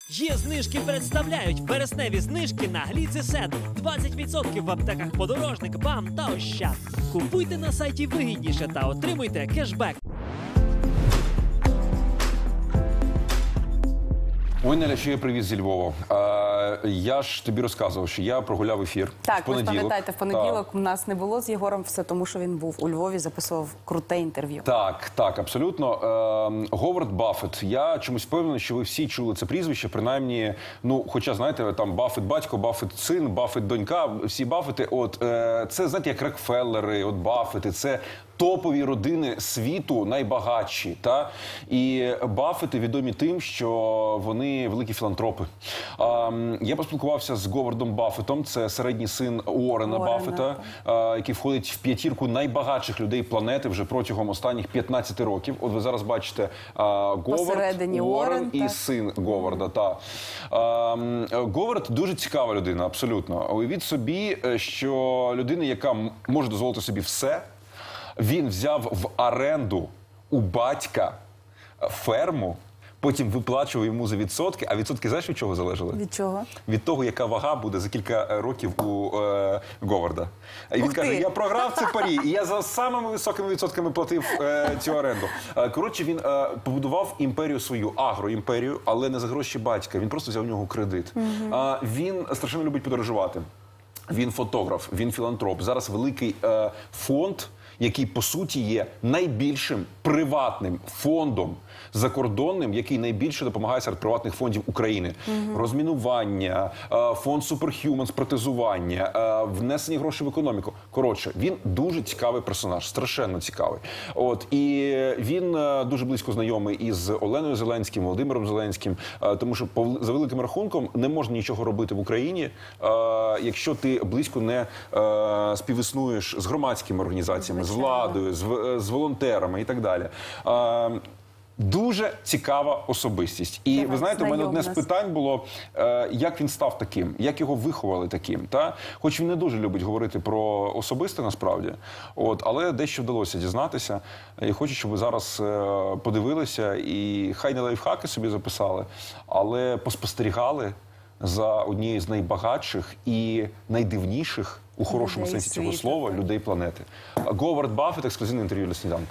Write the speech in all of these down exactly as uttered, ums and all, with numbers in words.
Є знижки представляють вересневі знижки на гліцесет. двадцять відсотків в аптеках Подорожник, БАМ та Ощад. Купуйте на сайті вигідніше та отримуйте кешбек. Ой, Неля, що я привіз зі Львова. А, я ж тобі розказував, що я прогуляв ефір так, в понеділок. Так, ви пам'ятаєте, в понеділок та... у нас не було з Єгором все тому, що він був у Львові, записував круте інтерв'ю. Так, так, абсолютно. Е, Говард Баффет. Я чомусь впевнений, що ви всі чули це прізвище, принаймні, ну, хоча, знаєте, там Баффет батько, Баффет син, Баффет донька, всі Баффети, от, е, це, знаєте, як Рокфеллери, от Баффети, це топові родини світу, найбагатші, та? І Баффети відомі тим, що вони великі філантропи. А, я поспілкувався з Говардом Баффетом, це середній син Уоррена Баффета, а, який входить в п'ятірку найбагатших людей планети вже протягом останніх п'ятнадцяти років. От ви зараз бачите а, Говард, Уоррен і так. син Говарда. Та. А, Говард дуже цікава людина, абсолютно. Уявіть собі, що людина, яка може дозволити собі все, він взяв в оренду у батька ферму, потім виплачував йому за відсотки. А відсотки, знаєш, від чого залежали? Від чого? Від того, яка вага буде за кілька років у е, Говарда. І він каже, я програв ці парі, і я за самими високими відсотками платив е, цю оренду. Е, коротше, він е, побудував імперію свою, агроімперію, але не за гроші батька. Він просто взяв у нього кредит. Угу. Е, він страшенно любить подорожувати. Він фотограф, він філантроп. Зараз великий е, фонд, який, по суті, є найбільшим приватним фондом закордонним, який найбільше допомагає серед приватних фондів України. Угу. Розмінування, фонд Superhuman з протезування, внесення грошей в економіку. Коротше, він дуже цікавий персонаж, страшенно цікавий. От, і він дуже близько знайомий із Оленою Зеленським, Володимиром Зеленським, тому що, за великим рахунком, не можна нічого робити в Україні, якщо ти близько не співіснуєш з громадськими організаціями, з владою, з, з волонтерами і так далі. Дуже цікава особистість. І ви знаєте, у мене одне з питань було, як він став таким, як його виховали таким. Та? Хоч він не дуже любить говорити про особисте насправді, от, але дещо вдалося дізнатися. І хочу, щоб ви зараз подивилися і хай не лайфхаки собі записали, але поспостерігали за однією з найбагатших і найдивніших, у хорошому сенсі цього слова, людей планети. Говард Баффет, ексклюзивне інтерв'ю для «Сніданку».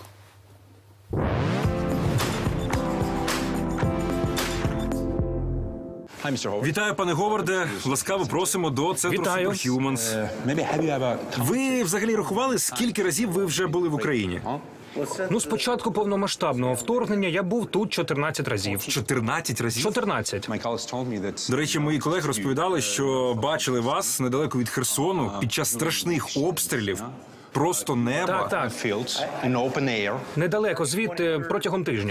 Вітаю, пане Говарде. Ласкаво просимо до центру Superhumans. Ви взагалі рахували, скільки разів ви вже були в Україні? Ну, з початку повномасштабного вторгнення я був тут чотирнадцять разів. чотирнадцять разів? чотирнадцять. До речі, мої колеги розповідали, що бачили вас недалеко від Херсону під час страшних обстрілів. Просто неба. Так, так. Недалеко звідти протягом тижня.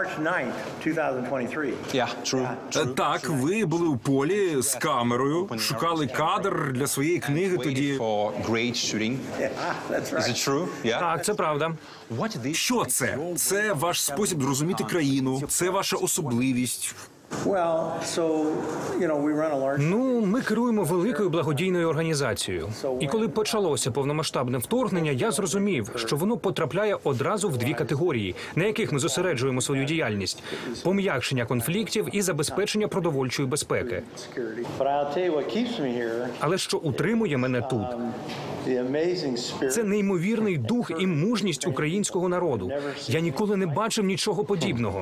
Так, ви були у полі з камерою, шукали кадр для своєї книги тоді. Так, це правда. Що це? Це ваш спосіб зрозуміти країну, це ваша особливість. Ну, ми керуємо великою благодійною організацією. І коли почалося повномасштабне вторгнення, я зрозумів, що воно потрапляє одразу в дві категорії, на яких ми зосереджуємо свою діяльність – пом'якшення конфліктів і забезпечення продовольчої безпеки. Але що утримує мене тут – це неймовірний дух і мужність українського народу. Я ніколи не бачив нічого подібного.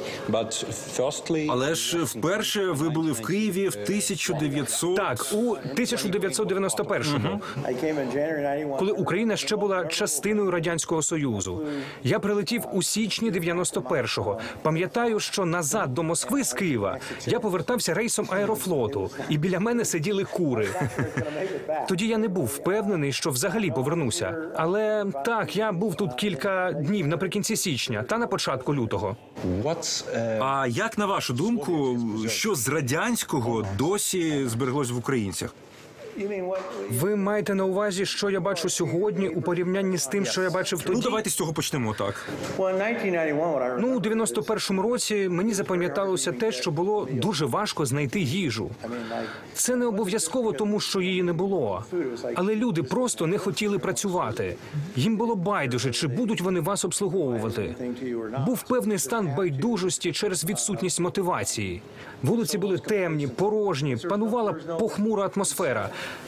Але ж вперше ви були в Києві в тисяча дев'ятсот... Так, у тисяча дев'ятсот дев'яносто першому, коли Україна ще була частиною Радянського Союзу. Я прилетів у січні дев'яносто першого. Пам'ятаю, що назад до Москви з Києва я повертався рейсом Аерофлоту, і біля мене сиділи кури. Тоді я не був впевнений, що взагалі повернуся. Але так, я був тут кілька днів наприкінці січня та на початку лютого. А як, на вашу думку, що з радянського досі збереглось в українцях? Ви маєте на увазі, що я бачу сьогодні у порівнянні з тим, що я бачив тоді? Ну, давайте з цього почнемо, так. Ну, у дев'яносто першому році мені запам'яталося те, що було дуже важко знайти їжу. Це не обов'язково тому, що її не було. Але люди просто не хотіли працювати. Їм було байдуже, чи будуть вони вас обслуговувати. Був певний стан байдужості через відсутність мотивації. Вулиці були темні, порожні, панувала похмура атмосфера.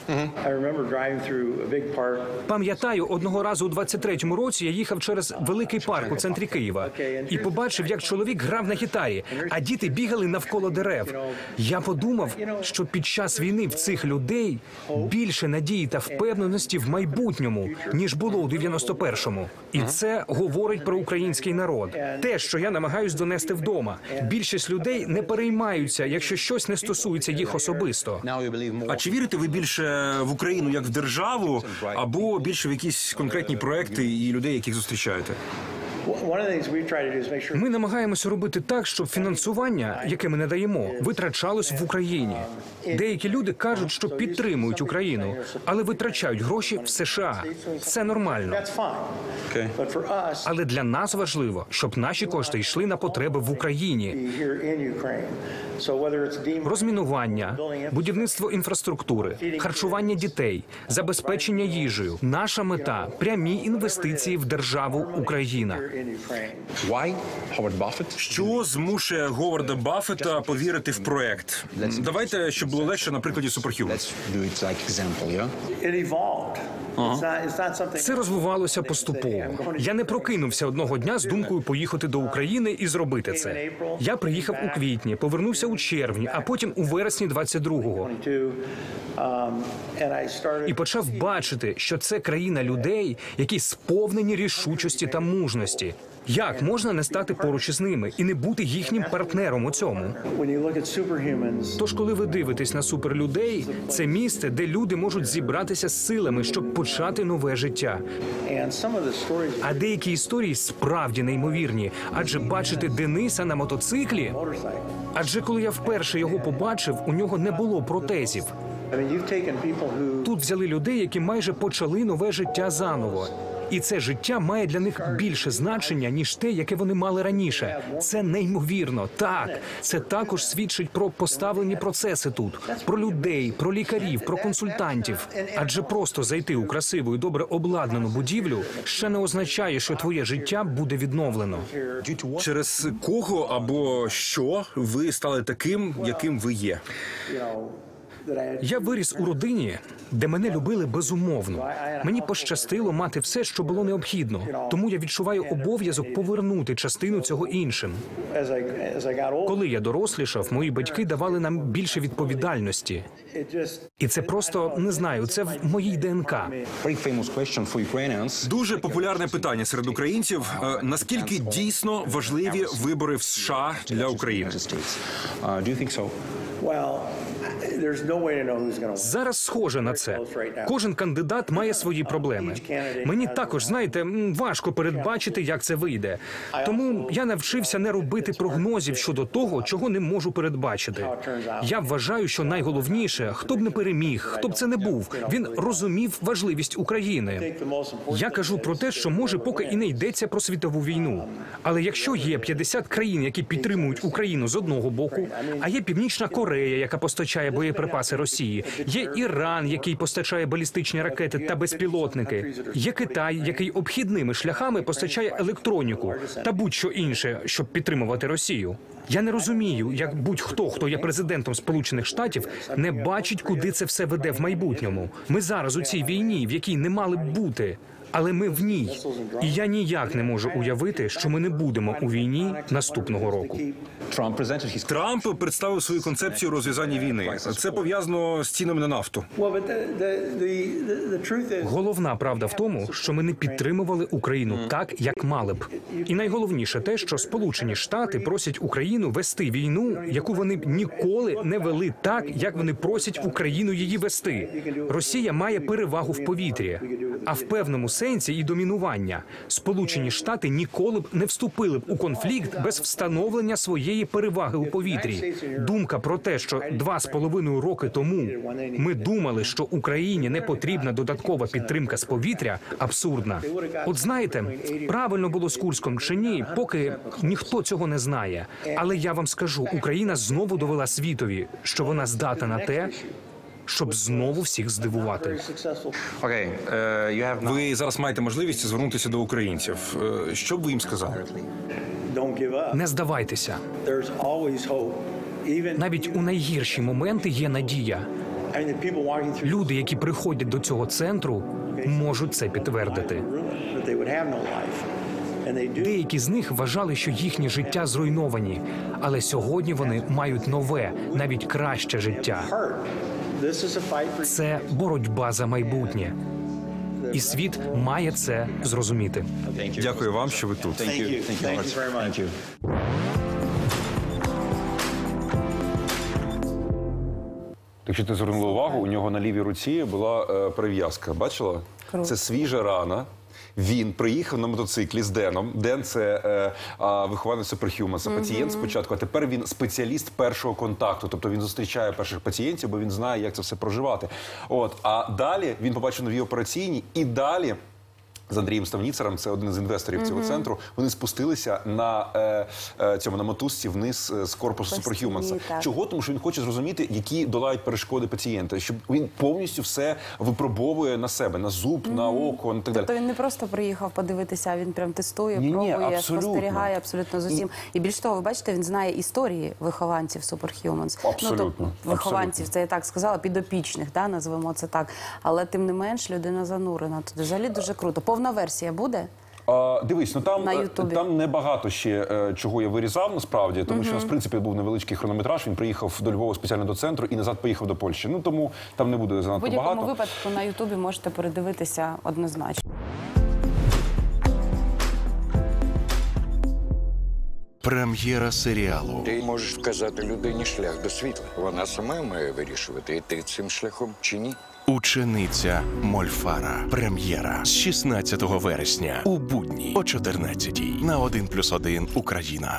Пам'ятаю, одного разу у двадцять третьому році я їхав через великий парк у центрі Києва і побачив, як чоловік грав на гітарі, а діти бігали навколо дерев. Я подумав, що під час війни в цих людей більше надії та впевненості в майбутньому, ніж було у дев'яносто першому. І це говорить про український народ. Те, що я намагаюсь донести вдома. Більшість людей не переймаються, якщо щось не стосується їх особисто. А чи вірите ви більше в Україну як в державу, або більше в якісь конкретні проекти і людей, яких зустрічаєте? Ми намагаємося робити так, щоб фінансування, яке ми надаємо, витрачалось в Україні. Деякі люди кажуть, що підтримують Україну, але витрачають гроші в США. Це нормально. Але для нас важливо, щоб наші кошти йшли на потреби в Україні. Розмінування, будівництво інфраструктури, харчування дітей, забезпечення їжею. Наша мета – прямі інвестиції в державу Україна. Що змушує Говарда Баффета повірити в проект? Давайте, щоб було легше на прикладі Superhumans. Це розвивалося поступово. Я не прокинувся одного дня з думкою поїхати до України і зробити це. Я приїхав у квітні, повернувся у червні, а потім у вересні двадцять другого. І почав бачити, що це країна людей, які сповнені рішучості та мужності. Як можна не стати поруч із ними і не бути їхнім партнером у цьому? Тож, коли ви дивитесь на суперлюдей, це місце, де люди можуть зібратися з силами, щоб почати нове життя. А деякі історії справді неймовірні. Адже бачити Дениса на мотоциклі... Адже коли я вперше його побачив, у нього не було протезів. Тут взяли людей, які майже почали нове життя заново. І це життя має для них більше значення, ніж те, яке вони мали раніше. Це неймовірно. Так, це також свідчить про поставлені процеси тут. Про людей, про лікарів, про консультантів. Адже просто зайти у красиву і добре обладнану будівлю ще не означає, що твоє життя буде відновлено. Через кого або що ви стали таким, яким ви є? Я виріс у родині, де мене любили безумовно. Мені пощастило мати все, що було необхідно. Тому я відчуваю обов'язок повернути частину цього іншим. Коли я дорослішав, мої батьки давали нам більше відповідальності. І це просто, не знаю, це в моїй ДНК. Дуже популярне питання серед українців. Е, Наскільки дійсно важливі вибори в США для України? Зараз схоже на це. Кожен кандидат має свої проблеми. Мені також, знаєте, м, важко передбачити, як це вийде. Тому я навчився не робити прогнозів щодо того, чого не можу передбачити. Я вважаю, що найголовніше, хто б не переміг, хто б це не був, він розумів важливість України. Я кажу про те, що може поки і не йдеться про світову війну. Але якщо є п'ятдесят країн, які підтримують Україну з одного боку, а є Північна Корея, яка постачає боєприпаси Росії, є Іран, який постачає балістичні ракети та безпілотники, є Китай, який обхідними шляхами постачає електроніку та будь-що інше, щоб підтримувати Росію. Я не розумію, як будь-хто, хто є президентом Сполучених Штатів, не бачить, куди це все веде в майбутньому. Ми зараз у цій війні, в якій не мали б бути. Але ми в ній. І я ніяк не можу уявити, що ми не будемо у війні наступного року. Трамп представив свою концепцію розв'язання війни. Це пов'язано з цінами на нафту. Головна правда в тому, що ми не підтримували Україну так, як мали б. І найголовніше те, що Сполучені Штати просять Україну Україну вести війну, яку вони б ніколи не вели так, як вони просять Україну її вести. Росія має перевагу в повітрі, а в певному сенсі і домінування. Сполучені Штати ніколи б не вступили б у конфлікт без встановлення своєї переваги у повітрі. Думка про те, що два з половиною роки тому ми думали, що Україні не потрібна додаткова підтримка з повітря, абсурдна. От знаєте, правильно було з Курськом чи ні, поки ніхто цього не знає. Але я вам скажу, Україна знову довела світові, що вона здатна на те, щоб знову всіх здивувати. Ви зараз маєте можливість звернутися до українців. Е, Що б ви їм сказали? Не здавайтеся. Навіть у найгірші моменти є надія. Люди, які приходять до цього центру, можуть це підтвердити. Деякі з них вважали, що їхні життя зруйновані, але сьогодні вони мають нове, навіть краще життя. Це боротьба за майбутнє. І світ має це зрозуміти. Дякую вам, що ви тут. Якщо ти звернула увагу, у нього на лівій руці була е, перев'язка. Бачила? Круто. Це свіжа рана. Він приїхав на мотоциклі з Деном. Ден – це е, а, вихованець Суперхюманса, пацієнт спочатку, а тепер він спеціаліст першого контакту. Тобто він зустрічає перших пацієнтів, бо він знає, як це все проживати. От. А далі він побачив нові операційні і далі з Андрієм Ставніцером, це один з інвесторів цього центру, вони спустилися на е, е, цьому на мотузці вниз е, з корпусу Суперхюманса. Чого? Тому що він хоче зрозуміти, які долають перешкоди пацієнта, щоб він повністю все випробовує на себе, на зуб, на око, на так далі. Тобто він не просто приїхав подивитися, а він прям тестує, Ні-ні, пробує, абсолютно. спостерігає абсолютно з усім. І більш того, ви бачите, він знає історії вихованців Superhumans. Абсолютно, Ну, тобто, вихованців, це я так сказала, підопічних, да, назвемо це так. Але тим не менш людина занурена. Тут взагалі дуже круто. Повна версія буде? А, дивись, ну там, На е, Ютубі. там небагато ще е, чого я вирізав насправді, тому що у нас в принципі був невеличкий хронометраж. Він приїхав до Львова спеціально до центру і назад поїхав до Польщі. Ну тому там не буде В занадто будь-якому багато. випадку на Ютубі можете передивитися однозначно. Прем'єра серіалу. Ти можеш вказати людині шлях до світла. Вона сама має вирішувати, йти цим шляхом чи ні. Учениця Мольфара. Прем'єра з шістнадцятого вересня у будні о чотирнадцятій на один плюс один Україна.